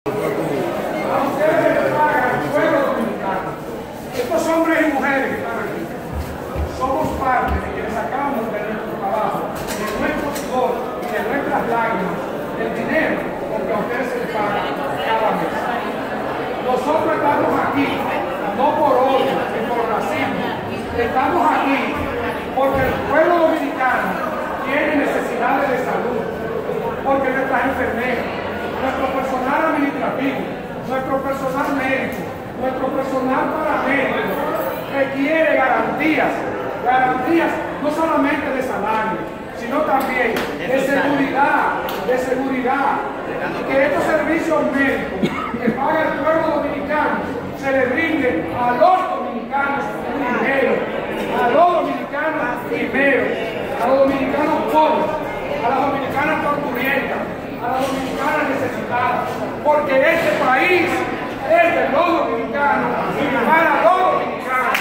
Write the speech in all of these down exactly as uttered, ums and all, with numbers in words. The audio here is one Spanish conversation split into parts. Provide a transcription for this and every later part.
Estos hombres y mujeres que están aquí, somos parte de quienes sacamos de nuestro trabajo, de nuestro sudor y de nuestras lágrimas, del dinero con que a ustedes se les paga cada mes. Nosotros estamos aquí, no por odio ni por racismo, estamos aquí porque el pueblo dominicano tiene necesidades de salud, porque nuestras enfermeras, nuestro personal administrativo, nuestro personal médico, nuestro personal paramédico requiere garantías, garantías no solamente de salario, sino también de seguridad, de seguridad, que estos servicios médicos que paga el pueblo dominicano se le brinden a los dominicanos primero, a los dominicanos primero, a los dominicanos pobres, a las dominicanas parturientas, a las dominicanas necesitadas, porque este país es de los dominicanos y para los dominicanos.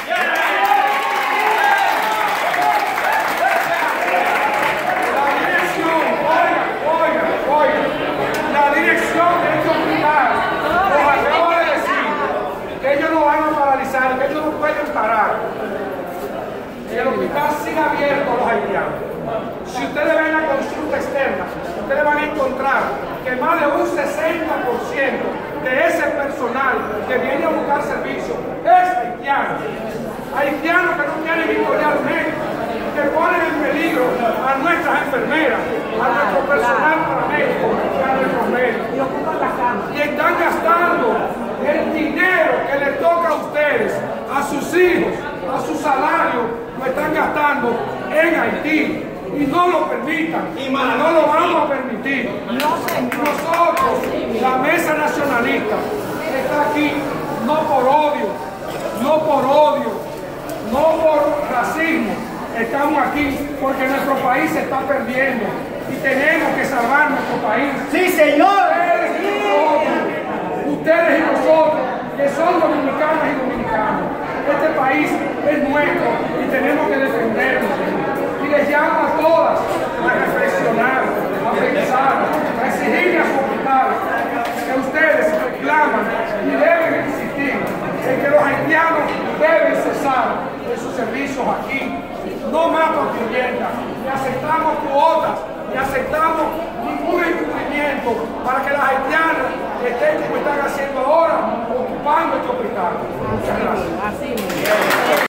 La dirección, oiga, oiga, oiga, la dirección de este hospital nos acaba de decir que ellos no van a paralizar, que ellos no pueden parar. El hospital sigue abierto a los haitianos. Si ustedes ven la consulta externa, ustedes van a encontrar que más de un sesenta por ciento de ese personal que viene a buscar servicio es haitiano. Haitianos que no tienen historial médico, que ponen en peligro a nuestras enfermeras, a nuestro personal paramédico y a nuestros médicos. Y ocupan la cama. Y están gastando el dinero que les toca a ustedes, a sus hijos, a su salario, lo están gastando en Haití. Y no lo permitan, y no lo vamos a permitir. Nosotros, la Mesa Nacionalista, está aquí no por odio, no por odio, no por racismo. Estamos aquí porque nuestro país se está perdiendo y tenemos que salvar nuestro país. ¡Sí, señor! Ustedes y nosotros, ustedes y nosotros, que son dominicanas y dominicanos. Este país es nuestro y tenemos que defenderlo. Y les llamo a todas a reflexionar, a pensar, a exigirle a su hospital que ustedes reclaman y deben insistir en que los haitianos deben cesar de sus servicios aquí. No más contribuyentes, ni aceptamos cuotas, ni aceptamos ningún incumplimiento para que las haitianas estén como están haciendo ahora, ocupando este hospital. Muchas gracias.